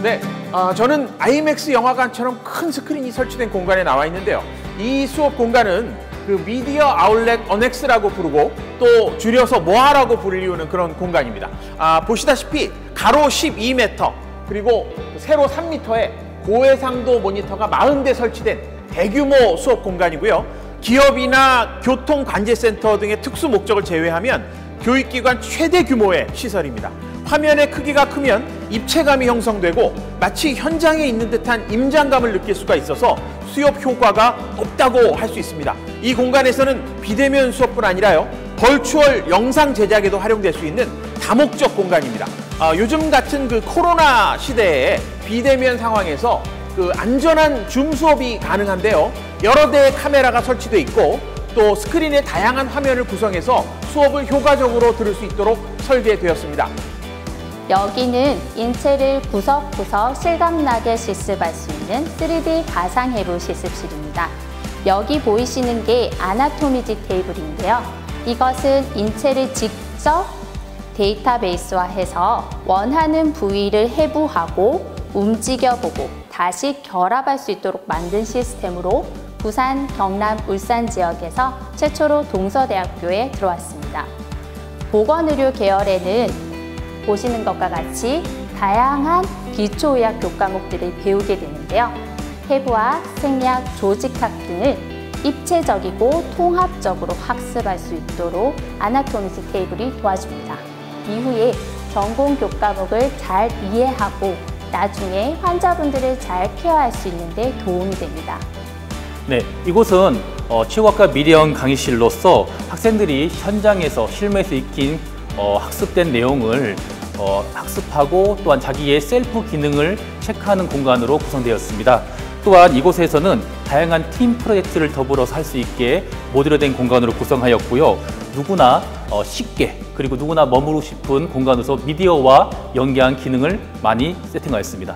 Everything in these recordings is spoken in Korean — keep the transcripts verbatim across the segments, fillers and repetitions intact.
네, 어, 저는 아이맥스 영화관처럼 큰 스크린이 설치된 공간에 나와 있는데요. 이 수업 공간은 그 미디어 아울렛 어넥스라고 부르고 또 줄여서 모아라고 불리우는 그런 공간입니다. 아, 보시다시피 가로 십이 미터 그리고 세로 삼 미터의 고해상도 모니터가 사십 대 설치된 대규모 수업 공간이고요. 기업이나 교통관제센터 등의 특수 목적을 제외하면 교육기관 최대 규모의 시설입니다. 화면의 크기가 크면 입체감이 형성되고 마치 현장에 있는 듯한 임장감을 느낄 수가 있어서 수업 효과가 높다고 할 수 있습니다. 이 공간에서는 비대면 수업뿐 아니라요, 벌추얼 영상 제작에도 활용될 수 있는 다목적 공간입니다. 아, 요즘 같은 그 코로나 시대에 비대면 상황에서 그 안전한 줌 수업이 가능한데요. 여러 대의 카메라가 설치되어 있고 또 스크린의 다양한 화면을 구성해서 수업을 효과적으로 들을 수 있도록 설계되었습니다. 여기는 인체를 구석구석 실감나게 실습할 수 있는 쓰리디 가상해부 실습실입니다. 여기 보이시는 게 아나토미지 테이블인데요. 이것은 인체를 직접 데이터베이스화해서 원하는 부위를 해부하고 움직여보고 다시 결합할 수 있도록 만든 시스템으로 부산, 경남, 울산 지역에서 최초로 동서대학교에 들어왔습니다. 보건의료 계열에는 보시는 것과 같이 다양한 기초의학 교과목들을 배우게 되는데요. 해부학, 생리학, 조직학 등을 입체적이고 통합적으로 학습할 수 있도록 아나토미지 테이블이 도와줍니다. 이후에 전공 교과목을 잘 이해하고 나중에 환자분들을 잘 케어할 수 있는 데 도움이 됩니다. 네, 이곳은 어, 치료학과 미래형 강의실로서 학생들이 현장에서 실무에서 익힌 어, 학습된 내용을 어, 학습하고 또한 자기의 셀프 기능을 체크하는 공간으로 구성되었습니다. 또한 이곳에서는 다양한 팀 프로젝트를 더불어서 할 수 있게 모듈화된 공간으로 구성하였고요. 누구나 어, 쉽게 그리고 누구나 머무르고 싶은 공간으로서 미디어와 연계한 기능을 많이 세팅하였습니다.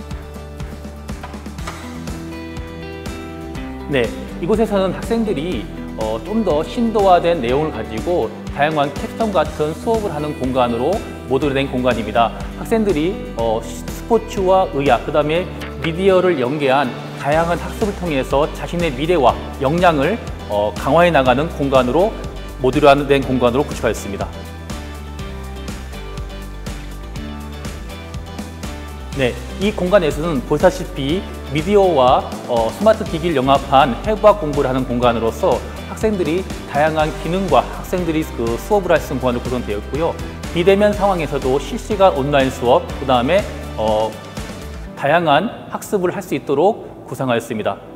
네, 이곳에서는 학생들이 어, 좀 더 신도화된 내용을 가지고 다양한 캡스톤 같은 수업을 하는 공간으로 모듈화된 공간입니다. 학생들이 어, 스포츠와 의학, 그 다음에 미디어를 연계한 다양한 학습을 통해서 자신의 미래와 역량을 어, 강화해 나가는 공간으로 모듈화된 공간으로 구축하였습니다. 네, 이 공간에서는 보시다시피 미디어와 어, 스마트 기기를 영합한 해부학 공부를 하는 공간으로서 학생들이 다양한 기능과 학생들이 그 수업을 할 수 있는 공간으로 구성되었고요. 비대면 상황에서도 실시간 온라인 수업, 그 다음에 어, 다양한 학습을 할 수 있도록 구성하였습니다.